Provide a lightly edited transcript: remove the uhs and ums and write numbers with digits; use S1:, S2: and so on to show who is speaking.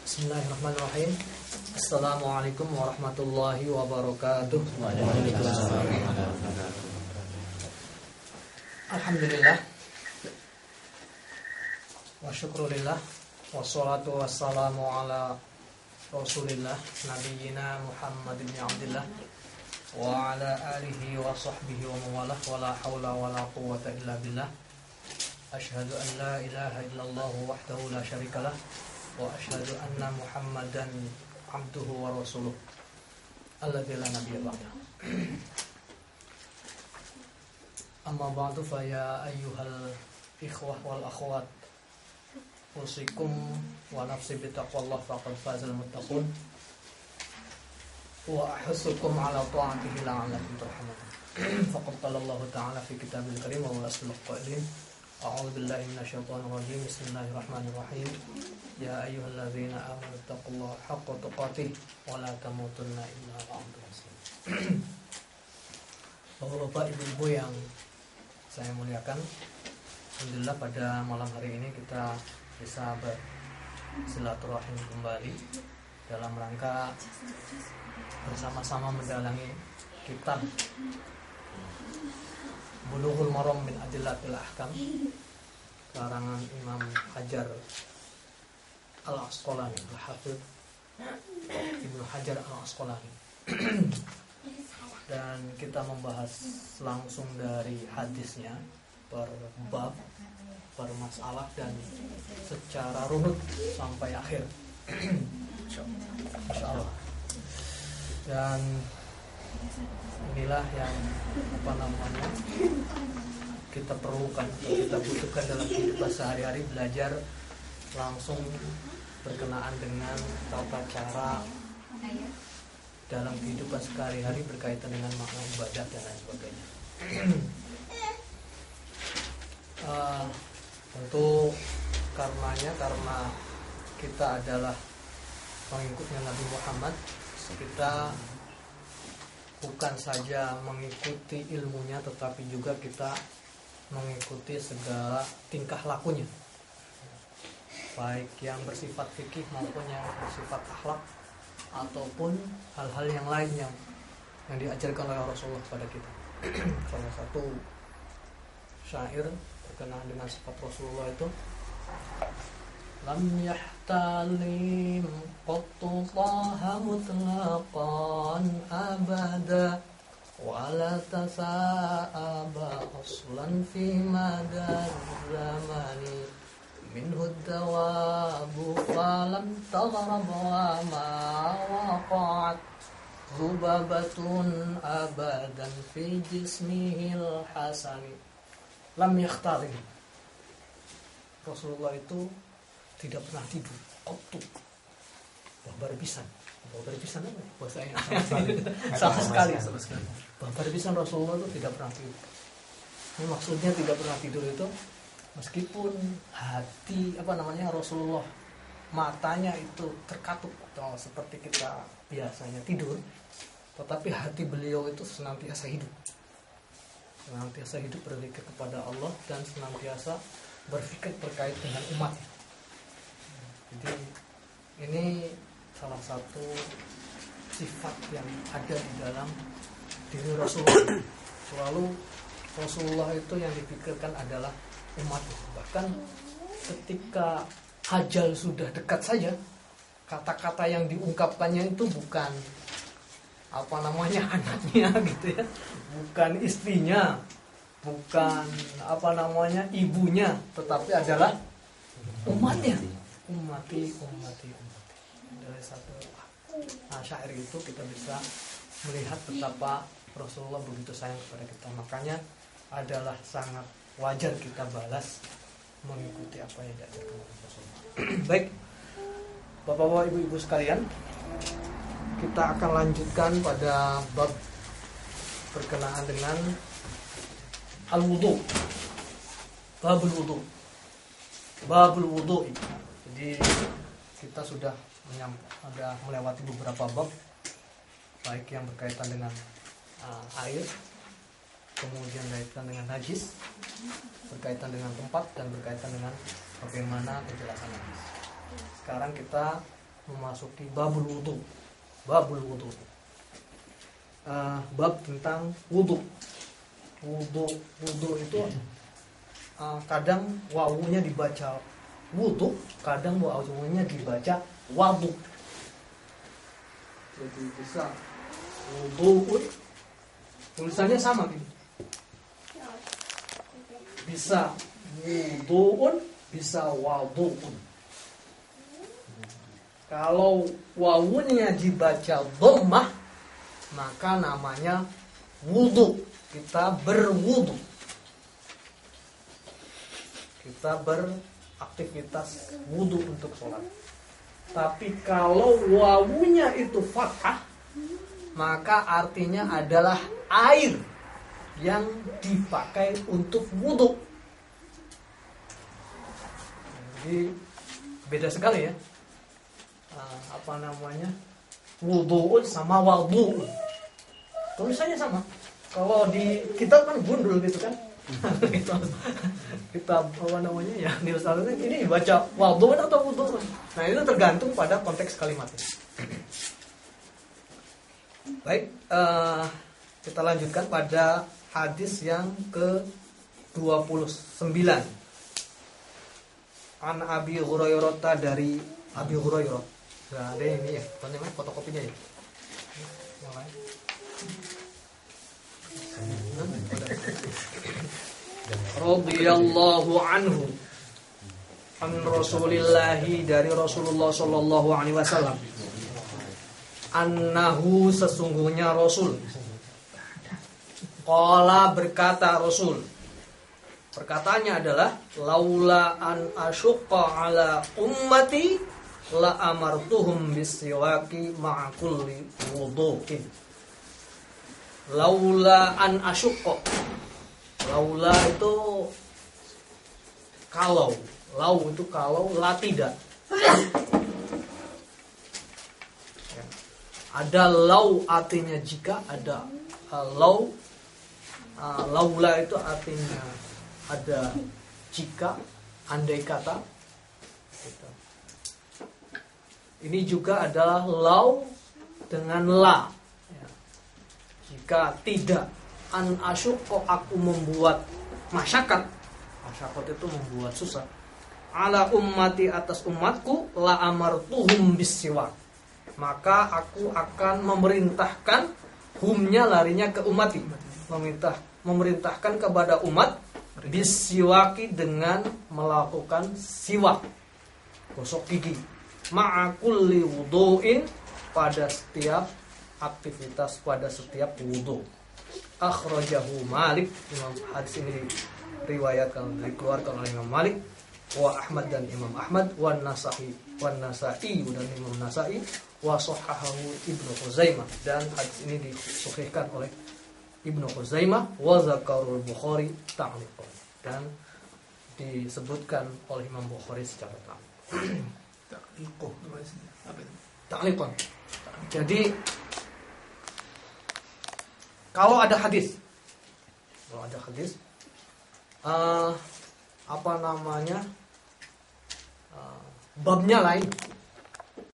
S1: Bismillahirrahmanirrahim. Assalamualaikum warahmatullahi wabarakatuh. Alhamdulillah wa syukrulillah wassalatu wassalamu ala Rasulillah nabiyyina Muhammad bin Abdillah wa ala alihi wa sahbihi wa mawalah wa la hawla wa la quwwata illa billah. Asyhadu an la ilaha illallah wahdahu la syarikalah wa asyhadu anna Muhammadan abduhu wa rasuluh alladzi la nabiyya ba'da. Amma ba'du fa ya ayyuhal ikhwah wal akhwat, usikum wa nafsi bittaqwallah faqad fazal muttaqun wa ahussukum ala ta'atihi la'allakum turhamun. Faqad qala Allah ta'ala fi kitabil karim wa asdaqul qailin. A'udzu billahi minasyaitonir rajim. Bismillahirrahmanirrahim. Ya ayyuhalladzina amanu taqullaha haqqa tuqatih wa la tamutunna illa wa antum muslimun. Bapak-bapak, ibu-ibu yang saya muliakan, alhamdulillah pada malam hari ini kita bisa bersilaturahim kembali dalam rangka bersama-sama mendalangi kitab Bulughul Maram min Adillatil Ahkam karangan Imam Hajar Al-Asqalani, Al-Hafidz Ibnu Hajar Al-Asqalani. Dan kita membahas langsung dari hadisnya per bab, per masalah, dan secara runut sampai akhir insyaallah. Dan inilah yang kita perlukan atau kita butuhkan dalam kehidupan sehari-hari, belajar langsung berkenaan dengan tata cara dalam kehidupan sehari-hari berkaitan dengan makna ibadah dan lain sebagainya. Tentu karena kita adalah pengikutnya Nabi Muhammad, kita bukan saja mengikuti ilmunya, tetapi juga kita mengikuti segala tingkah lakunya, baik yang bersifat fikih maupun yang bersifat akhlak ataupun hal-hal yang lain yang diajarkan oleh Rasulullah kepada kita. Salah satu syair berkenaan dengan sifat Rasulullah itu, lam yahtalim qattu taha mutlaqan abada wala tasa'aba aslan fi madar zamani minhu dawabu falam taghrab wa ma waqa'at zubabatun abadan fi jismihil hasani. Lam yakhtalim, Rasulullah itu tidak pernah tidur. Qattu, babar pisan apa bahasanya? Sama sekali. Babar pisan Rasulullah itu tidak pernah tidur. Ini maksudnya tidak pernah tidur itu meskipun hati Rasulullah, matanya itu terkatup atau seperti kita biasanya tidur, tetapi hati beliau itu senantiasa hidup berzikir kepada Allah dan senantiasa berpikir terkait dengan umatnya. Jadi ini salah satu sifat yang ada di dalam diri Rasulullah. Selalu Rasulullah itu yang dipikirkan adalah umat. Bahkan ketika ajal sudah dekat saja, kata-kata yang diungkapkannya itu bukan anaknya gitu ya, bukan istrinya, bukan ibunya, tetapi adalah umatnya. Ummati. Dari satu syair itu kita bisa melihat betapa Rasulullah begitu sayang kepada kita. Makanya adalah sangat wajar kita balas mengikuti apa yang diajarkan oleh Rasulullah. Baik, Bapak-bapak, Ibu-ibu sekalian, kita akan lanjutkan pada bab berkenaan dengan al-wudu. Babul wudu. Jadi kita sudah melewati beberapa bab, baik yang berkaitan dengan air, kemudian berkaitan dengan najis, berkaitan dengan tempat, dan berkaitan dengan bagaimana penjelasan najis. Sekarang kita memasuki babul wudu. Babul wudu. Bab tentang wudu. Wudu itu kadang wawunya dibaca wudu, kadang wawunya dibaca wadu. Jadi bisa wudu'un, tulisannya sama gitu. Bisa wudu'un, bisa wadu'un. Kalau wawunya dibaca dhammah, maka namanya wudu. Kita berwudu. Kita beraktivitas wudu untuk sholat. Tapi kalau wawunya itu fathah, maka artinya adalah air yang dipakai untuk wudu. Jadi beda sekali ya. Wudu'un sama wadu. Tulisannya sama. Kalau di kitab kan gundul gitu kan. Kitab ya di Ustaznya ini dibaca wadu atau wudu. Nah, itu tergantung pada konteks kalimatnya. Baik, kita lanjutkan pada hadis yang ke-29. An Abi Hurairah, dari Abi Hurairah. Nah, ada ini ya, apa namanya, fotokopinya ya. Radhiyallahu anhu an Rasulillahi, dari Rasulullah sallallahu alaihi wasallam, annahu, sesungguhnya Rasul, qala, berkata Rasul, perkataannya adalah laula an asyqa ala ummati la amartuhum bisiwaki ma'a kulli wudu'in. Laula an asyqa, laula itu kalau, lau itu kalau, la tidak. Ada lau artinya jika, ada lau. Laula itu artinya ada jika, andai kata. Ini juga adalah lau dengan la. Jika tidak, an asyuqqa, aku membuat masyakat. Masyakat itu membuat susah. Ala ummati, atas umatku, la amartuhum bisiwak, maka aku akan memerintahkan, humnya larinya ke umati, memerintahkan kepada umat, bisiwaki, dengan melakukan siwak, gosok gigi, ma'a kulli wudu'in, pada setiap aktivitas, pada setiap wudu. Akhrajahu Malik, Imam, hadis ini dikeluarkan oleh Imam Malik, wa Ahmad, dan Imam Ahmad, wa Nasa'i, dan Imam Nasa'i, wa sahhahahu Ibnu Khuzaimah, dan hadis ini disahihkan oleh Ibnu Khuzaimah, wa zakarul Bukhari ta'liqan, dan disebutkan oleh Imam Bukhari secara ta'liqan. Jadi kalau ada hadis, babnya lain,